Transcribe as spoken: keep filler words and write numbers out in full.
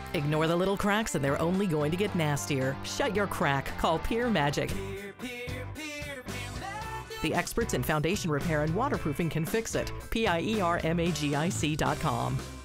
Ignore the little cracks and they're only going to get nastier. Shut your crack. Call PierMagic. The experts in foundation repair and waterproofing can fix it. P I E R M A G I C dot com.